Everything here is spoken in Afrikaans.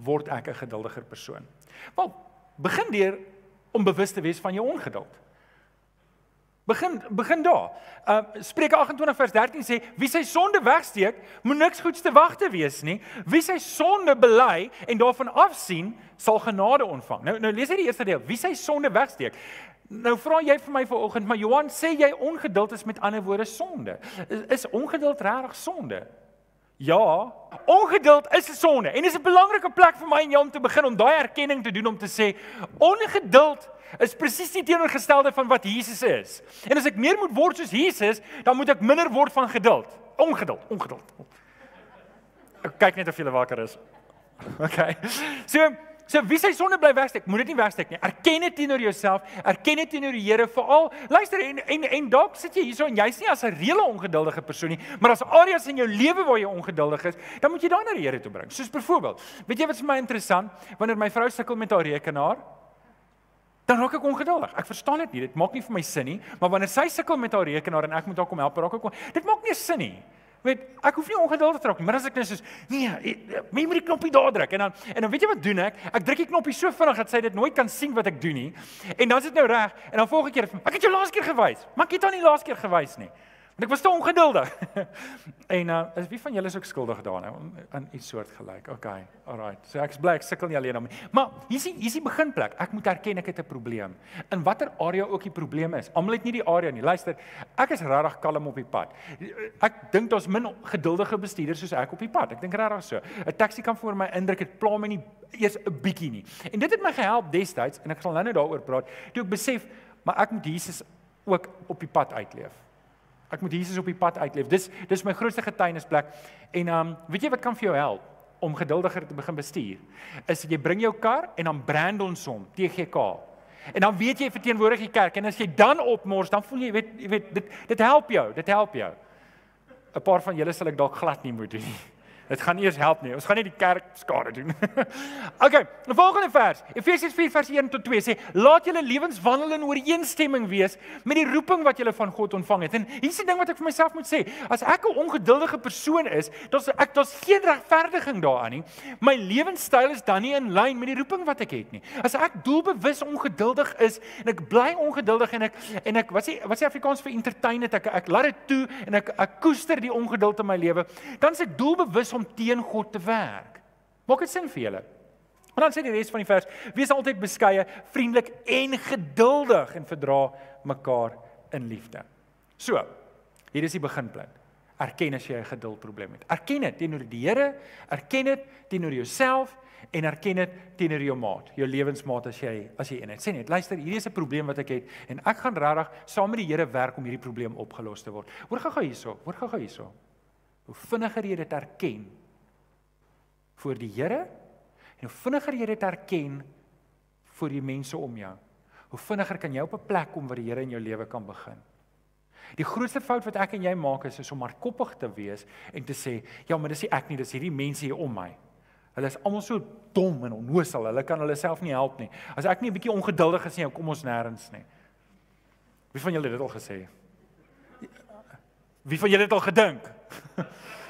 word ek 'n geduldiger persoon? Wel, begin deur om bewus te wees van jou ongeduld. Begin daar. Spreuke 28 vers 13 sê, wie sy sonde wegsteek, moet niks goeds te wag te wees nie. Wie sy sonde bely en daarvan afsien, sal genade ontvang. Nou lees hy die eerste deel, wie sy sonde wegsteek. Nou vra jy vir my vanoggend, maar Johan, sê jy ongeduld is met ander woorde sonde? Is ongeduld regtig sonde? Ja, ongeduld is 'n sonde. En dis 'n belangrike plek vir my en jou om te begin om daai erkenning te doen om te sê, ongeduld is presies die teenoorgestelde van wat Jesus is. En as ek meer moet word soos Jesus, dan moet ek minder word van geduld. Ongeduld. Ek kyk net of julle wakker is. Okay. So wie sy sonde bly wegsteek, moet dit nie wegsteek nie. Erken dit teenoor jouself, erken dit teenoor die Here, veral, luister, en dalk sit jy hierso en jy's nie as 'n reële ongeduldige persoon nie, maar as areas in jou lewe waar jy ongeduldig is, dan moet jy daai na die Here toe bring. Soos byvoorbeeld, weet jy wat vir my interessant, wanneer my vrou sukkel met haar rekenaar, dan raak ek ongeduldig. Ek verstaan dit nie, dit maak nie vir my sin nie, maar wanneer sy sukkel met haar rekenaar en ek moet haar kom help, raak ek dit maak nie sin nie. Weet, ek hoef nie ongeduldig te raak nie, maar as ek net soos, nee, jy moet die knoppie daar druk, en dan weet jy wat doen ek druk die knoppie so vinnig, dat sy dit nooit kan sien wat ek doen nie, en dan is dit nou reg, en dan volgende keer, ek het jou laaste keer gewys, maar ek het haar nie laaste keer gewys nie, want ek was te ongeduldig, en is wie van julle is ook skuldig daar nou, aan iets soortgelyk, okay, alright, so ek is bly, ek sukkel nie alleen om, maar hier is die beginplek, ek moet erken ek het 'n probleem, in watter area ook die probleem is, almal het nie die area nie, luister, ek is regtig kalm op die pad, ek dink daar's min geduldige bestuurders soos ek op die pad, ek dink regtig so, 'n taxi kan voor my indruk, het pla my nie eers 'n bietjie nie, en dit het my gehelp destyds, en ek sal nou daaroor praat, toe ek besef, maar ek moet Jesus ook op die pad uitleef. Ek moet Jesus op die pad uitleef. Dis my grootste getuienisplek. En weet jy wat kan vir jou help om geduldiger te begin bestuur? Is jy bring jou kar en dan brand ons hom, TGK. En dan weet jy verteenwoordig die kerk en as jy dan opmors, dan voel jy weet dit help jou. 'n Paar van julle sal ek dalk glad nie moet doen nie. Dit gaan nie eers help nie. Ons gaan nie die kerk skade doen. Okay, die volgende vers. Efesiërs 4 vers 1 tot 2 sê, laat julle lewenswandel in ooreenstemming wees met die roeping wat julle van God ontvang het. En hier is die ding wat ek vir myself moet sê. As ek 'n ongeduldige persoon is, daar's geen regverdiging daaraan nie. My lewenstyl is dan nie in lyn met die roeping wat ek het nie. As ek doelbewus ongeduldig is en ek bly ongeduldig en ek wat sê Afrikaans vir entertain dit, ek laat dit toe en ek koester die ongeduld in my lewe, dan is ek doelbewus om teen God te werk. Maak dit sin vir julle? En dan sê die res van die vers, wees altyd beskeie, vriendelik en geduldig en verdra mekaar in liefde. So, hier is die beginpunt. Erken as jy 'n geduldprobleem het. Erken dit teenoor die Here, erken dit teenoor jouself en erken dit teenoor jou maat, jou lewensmaat as jy een het. Sê net, luister, hierdie is 'n probleem wat ek het en ek gaan regtig saam met die Here werk om hierdie probleem opgelos te word. Hoor gou hierso. Hoe vinniger jy dit erken voor die Here, en hoe vinniger jy dit erken voor die mense om jou, hoe vinniger kan jy op 'n plek kom waar die Here in jou lewe kan begin. Die grootste fout wat ek en jy maak is om hardkoppig te wees en te sê, ja, maar dis nie ek nie, dis hierdie mense hier om my. Hulle is almal so dom en onnoosel, hulle kan hulle self nie help nie. As ek nie 'n bietjie ongeduldig is nie, kom ons nêrens nie. Wie van julle het dit al gesê? Wie van julle het al gedink?